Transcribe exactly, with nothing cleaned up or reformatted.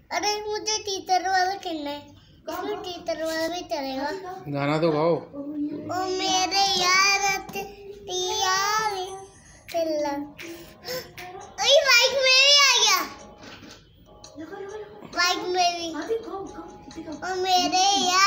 अरे मुझे टीचर वाला खेलना है, इसमें टीचर वाला भी चलेगा। गाना तो गाओ। ओ मेरे यार यार चला, अरे बाइक में भी आ गया, बाइक में भी। ओ मेरे यार